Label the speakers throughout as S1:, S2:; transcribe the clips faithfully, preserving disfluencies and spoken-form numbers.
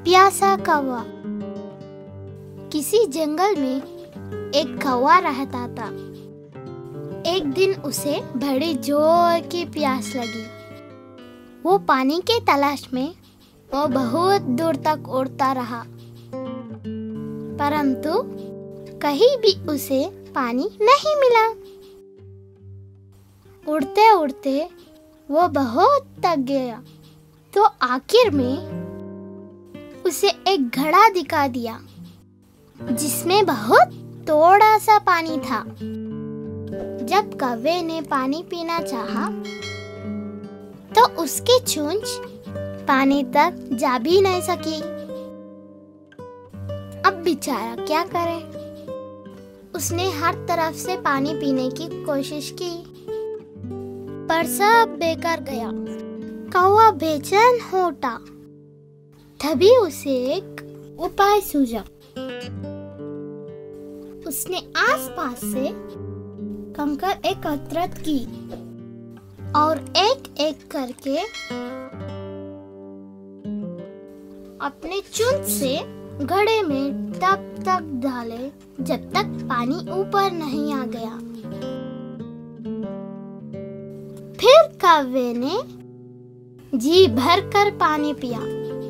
S1: प्यासा कौवा। किसी जंगल में एक कौवा रहता था। एक दिन उसे बड़ी जोर की प्यास लगी। वो पानी के तलाश में वो बहुत दूर तक उड़ता रहा, परंतु कहीं भी उसे पानी नहीं मिला। उड़ते उड़ते वो बहुत थक गया, तो आखिर में उसे एक घड़ा दिखा दिया जिसमें बहुत थोड़ा सा पानी था। जब कौवे ने पानी पीना चाहा, तो उसकी चोंच पानी तक जा भी नहीं सकी। अब बेचारा क्या करे? उसने हर तरफ से पानी पीने की कोशिश की, पर सब बेकार गया। कौवा बेचैन हो उठा। तभी उसे एक उपाय सूझा। उसने आसपास से कंकर एकत्रित की और एक एक करके अपने चुंच से घड़े में तब तक डाले जब तक पानी ऊपर नहीं आ गया। फिर कौवे ने जी भर कर पानी पिया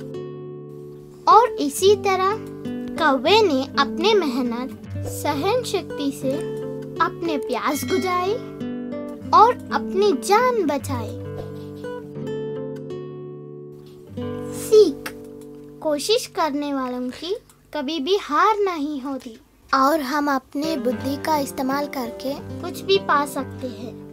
S1: और इसी तरह कौवे ने अपने मेहनत सहन शक्ति से अपने प्यास बुझाई और अपनी जान बचाई। सीख: कोशिश करने वालों की कभी भी हार नहीं होती और हम अपने बुद्धि का इस्तेमाल करके कुछ भी पा सकते हैं।